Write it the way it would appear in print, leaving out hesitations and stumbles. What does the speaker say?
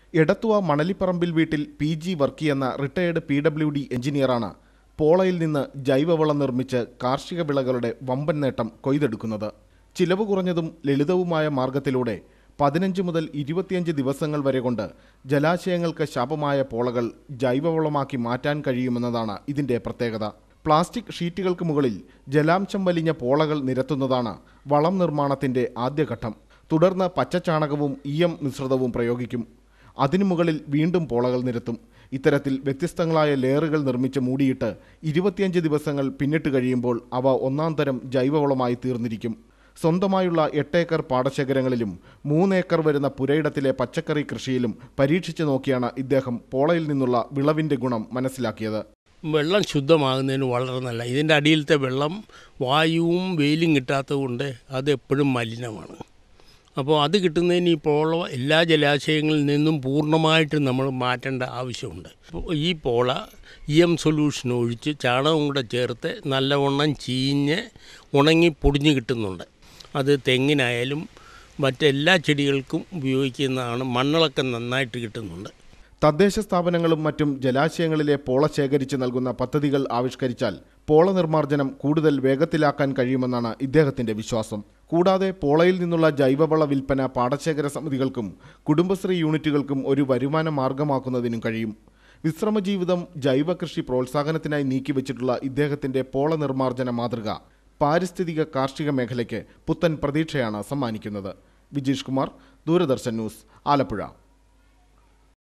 എടത്തുവ മണലിപ്പറമ്പിൽ വീട്ടിൽ പി.ജി. വർക്കി എന്ന retired PWD എഞ്ചിനീയറാണ് പോളയിൽ നിന്ന് ജൈവവളം നിർമ്മിച്ച് കാർഷിക വിളകളുടെ വമ്പൻ നേട്ടം കൊയ്തെടുക്കുന്നത്. ചിലവ് കുറഞ്ഞതും ലളിതവുമായ മാർഗത്തിലൂടെ 15 മുതൽ 25 ദിവസങ്ങൾ വരെ കൊണ്ട് ജലാശയങ്ങൾക്ക് ശാപമായ പോളകൾ ജൈവവളമാക്കി മാറ്റാൻ കഴിയുമെന്നതാണ് ഇതിൻ്റെ പ്രത്യേകത. പ്ലാസ്റ്റിക് ഷീറ്റുകൾക്ക് മുകളിൽ ജലാംശം വലിഞ്ഞ പോളകൾ നിരത്തുന്നതാണ് വളം നിർമ്മാണത്തിൻ്റെ ആദ്യഘട്ടം. തുടർന്ന് പച്ചച്ചാണകവും EM മിശ്രിതവും പ്രയോഗിക്കും. അതിനു മുകളിൽ വീണ്ടും പോളകൾ നിരത്തും. ഇത്തരത്തിൽ വ്യത്യസ്തങ്ങളായ ലെയറുകൾ നിർമ്മിച്ച് മൂടിയിട്ട് 25 ദിവസങ്ങൾ പിന്നിട്ട് കഴിയുമ്പോൾ അവ ഒന്നാം തരം ജൈവവളമായി തീർന്നിരിക്കും. സ്വന്തമായുള്ള 8 ഏക്കർ പാടശേഖരങ്ങളിലും 3 ഏക്കർ വരുന്ന പുരയിടത്തിലെ പച്ചക്കറി കൃഷിയിലും പരീക്ഷിച്ചു നോക്കിയാണ് ഇദ്ദേഹം പോളയിൽ നിന്നുള്ള വിളവിൻ്റെ ഗുണം മനസ്സിലാക്കിയത്. വെള്ളം ശുദ്ധമാകുന്നതിന് വളരെ നല്ല. ഇതിൻ്റെ അടിയിലത്തെ വെള്ളം വായുവും വെയിലും കിട്ടാത്തത് കൊണ്ട് അത് എപ്പോഴും മലിനമാണ്. അപ്പോൾ അത് കിട്ടുന്നതിന് ഈ പോള എല്ലാ ജലാശയങ്ങളിൽ നിന്നും പൂർണ്ണമായിട്ട് നമ്മൾ മാറ്റേണ്ട ആവശ്യമുണ്ട്. ഈ പോള EM സൊല്യൂഷൻ ഒഴിച്ച് ചാണകം കൂടെ ചേർത്ത് നല്ലവണ്ണം ചീഞ്ഞ് ഉണങ്ങി പൊടിഞ്ഞ് കിട്ടുന്നുണ്ട്. അത് തെങ്ങിനായാലും മറ്റെല്ലാ ചെടികൾക്കും ഉപയോഗിക്കുന്നതാണ്. മണ്ണിളക്കം നന്നായിട്ട് കിട്ടുന്നുണ്ട്. തദ്ദേശ സ്ഥാപനങ്ങളും മറ്റും ജലാശയങ്ങളിലെ പോള ശേഖരിച്ച് നൽകുന്ന പദ്ധതികൾ ആവിഷ്കരിച്ചാൽ പോള നിർമ്മാർജ്ജനം കൂടുതൽ വേഗത്തിലാക്കാൻ കഴിയുമെന്നാണ് ഇദ്ദേഹത്തിൻ്റെ വിശ്വാസം. കൂടാതെ പോളയിൽ നിന്നുള്ള ജൈവവള വിൽപ്പന പാടശേഖര സമിതികൾക്കും കുടുംബശ്രീ യൂണിറ്റുകൾക്കും ഒരു വരുമാന മാർഗമാക്കുന്നതിനും കഴിയും. വിശ്രമജീവിതം ജൈവ കൃഷി പ്രോത്സാഹനത്തിനായി നീക്കിവെച്ചിട്ടുള്ള ഇദ്ദേഹത്തിൻ്റെ പോള നിർമ്മാർജ്ജന മാതൃക പാരിസ്ഥിതിക കാർഷിക മേഖലയ്ക്ക് പുത്തൻ പ്രതീക്ഷയാണ് സമ്മാനിക്കുന്നത്. വിജീഷ് കുമാർ, ദൂരദർശൻ ന്യൂസ്, ആലപ്പുഴ.